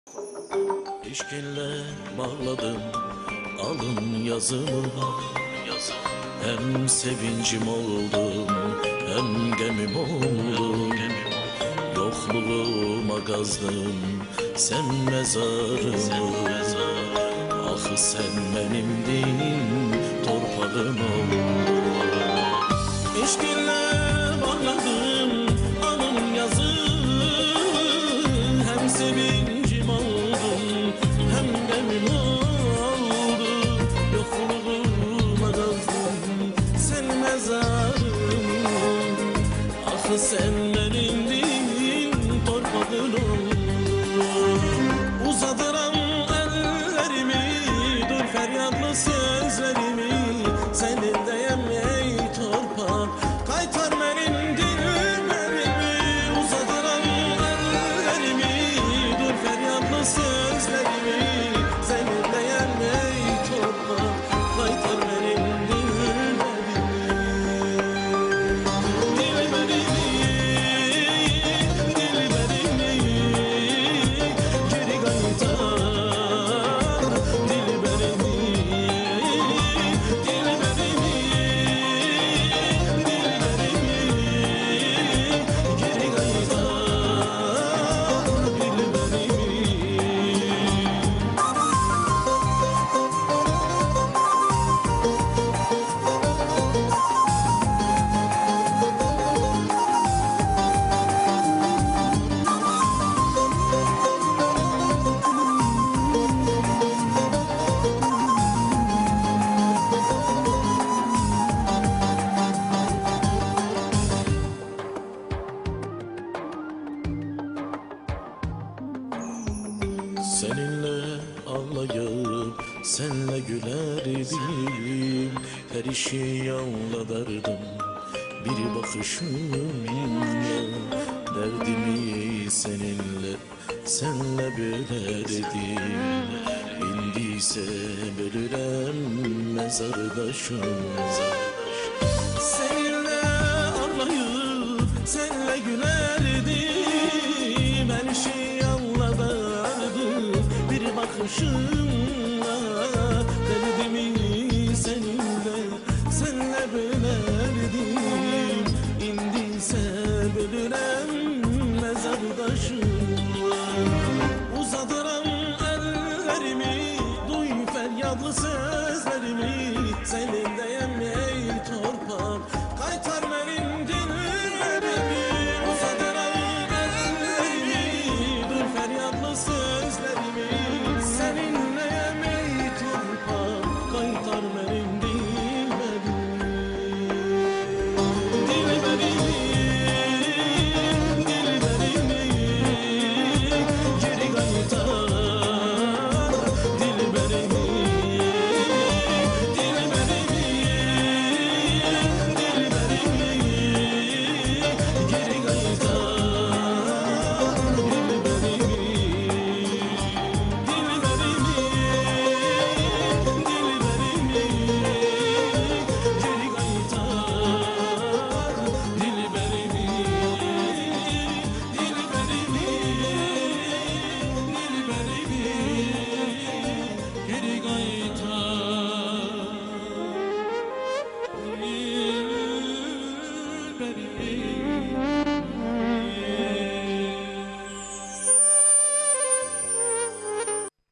İşkille bağladım alın yazımı, hem sevincim oldum hem gemim oldum. Yokluğuma kazdım sen mezarımı, ah sen benimdin torpağım oldun. İşkille bağladım alın yazımı, hem sevincim oldum hem gemim oldu. Yokluğuma kazdım sen mezarımı, ah sen benimdin torpağın oldu. Uzadıram ellerimi, dur feryatlı sözlerimi, senindeyim ey torpak, kaytar benim dillerimi. Uzadıram ellerimi, dur feryatlı sözlerimi, senindeyim ey torpak, kaytar benim dillerimi. Seninle ağlayıp senle gülerdim, her işi ağlardım bir bakışınla. Derdimi senle bölerdim, indiyse bölürem mezardaşımla. Seninle ağlayıp senle gülerdim, her şeyi ağlardım bir bakışınla.